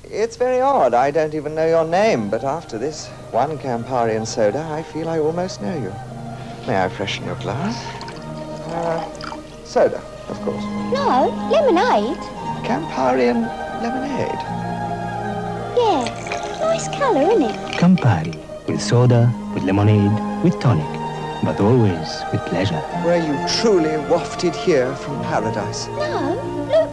It's very odd. I don't even know your name, but after this one Campari and soda, I feel I almost know you. May I freshen your glass? Soda, of course. No, lemonade. Campari and lemonade. Yes, nice colour, isn't it? Campari, with soda, with lemonade, with tonic, but always with pleasure. Were you truly wafted here from paradise? No, look,